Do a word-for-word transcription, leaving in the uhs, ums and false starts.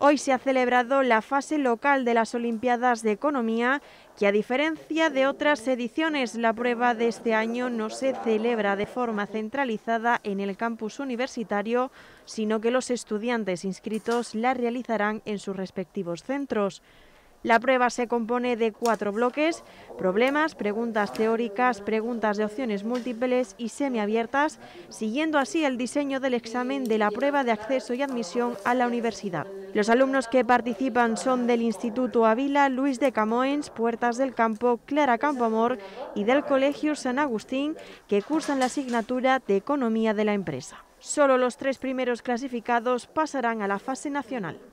Hoy se ha celebrado la fase local de las Olimpiadas de Economía, que a diferencia de otras ediciones, la prueba de este año no se celebra de forma centralizada en el campus universitario, sino que los estudiantes inscritos la realizarán en sus respectivos centros. La prueba se compone de cuatro bloques: problemas, preguntas teóricas, preguntas de opciones múltiples y semiabiertas, siguiendo así el diseño del examen de la prueba de acceso y admisión a la universidad. Los alumnos que participan son del Instituto Ávila Luis de Camoens, Puertas del Campo, Clara Campoamor y del Colegio San Agustín, que cursan la asignatura de Economía de la Empresa. Solo los tres primeros clasificados pasarán a la fase nacional.